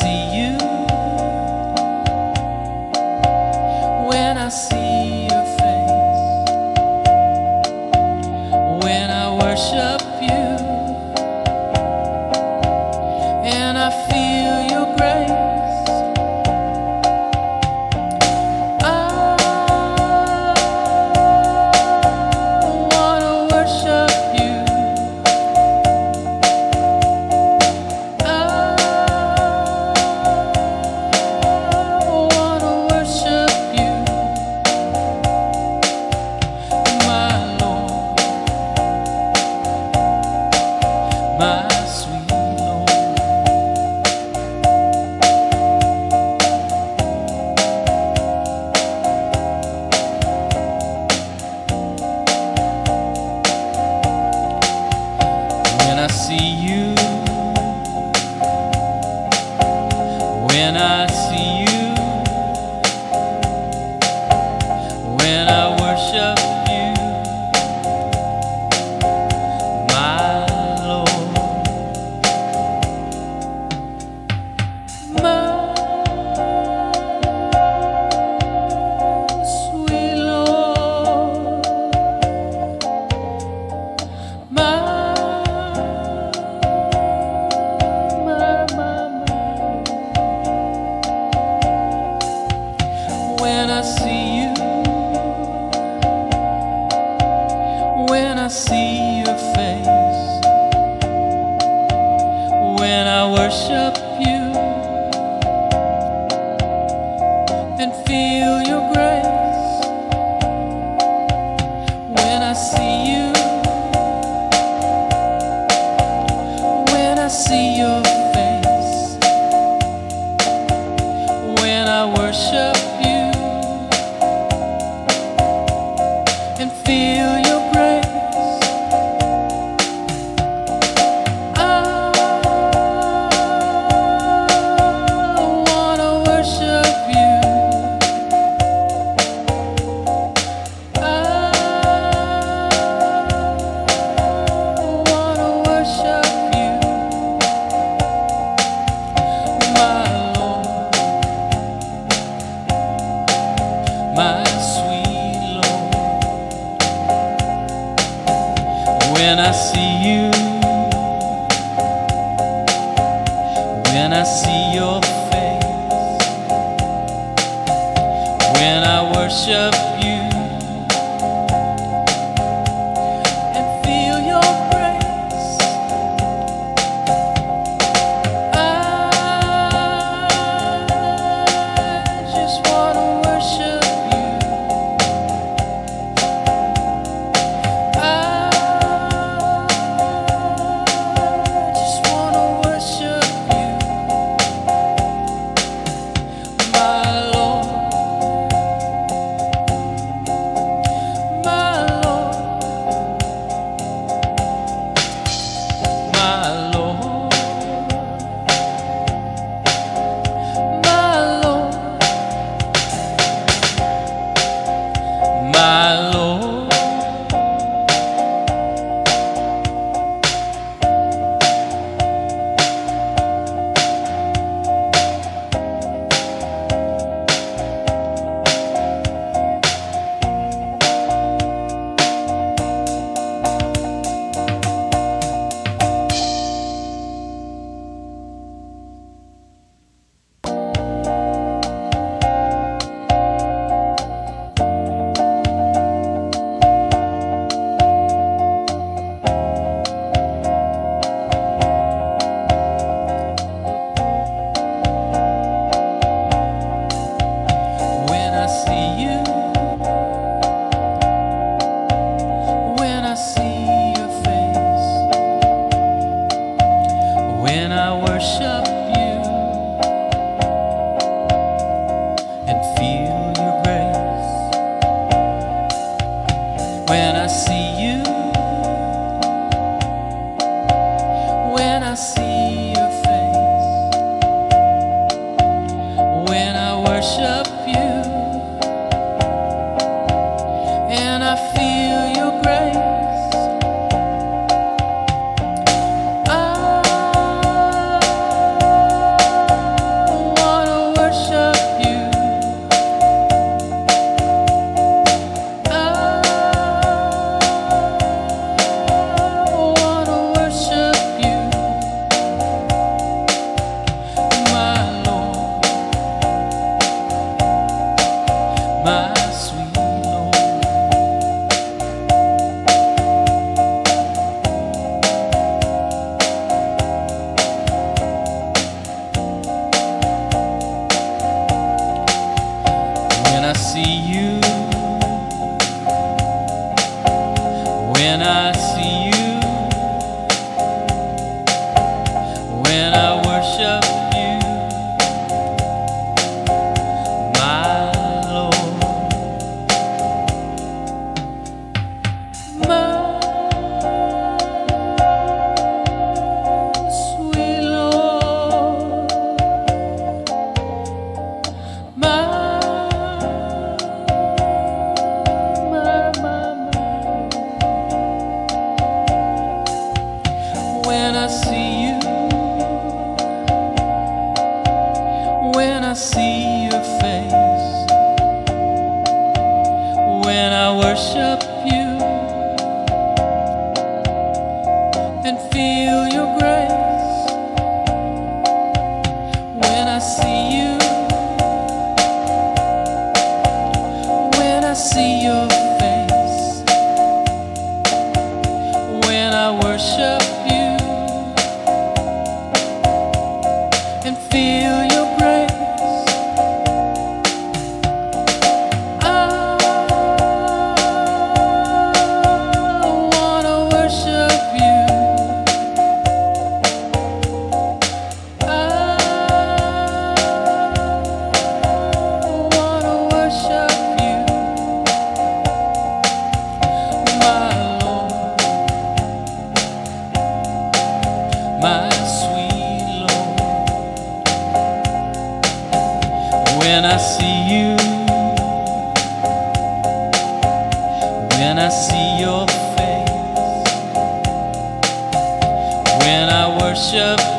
see you, when I see your face, when I worship you, and I feel your grace, I wanna worship you. I wanna worship you, my Lord, my sweet Lord. When I see you, when I see you, when I worship you, my Lord, my sweet Lord, my when I see you, when I see your face, when I worship you and feel your grace, when I see you, when I see your face, when I worship you and feel your grace, I wanna worship you. I wanna worship you, my Lord, my sweet Lord. When I see you, when I see your face, when I worship you and feel your grace, I just wanna worship you. I just wanna worship you, my Lord, my Lord, my Lord, my Lord, my Lord. When I see you, when I see your face, when I worship you and feel your grace, when I see you, when I see your face, when I worship you and I feel your grace, I see you, when I see you, when I worship you, my Lord, my sweet Lord, when I see you, when I see your face, when I worship you and feel your grace, when I see you, when I see your face, when I worship you and feel your grace, I wanna worship you, I wanna worship you, my Lord, my sweet Lord. When I see you, when I see your face, when I worship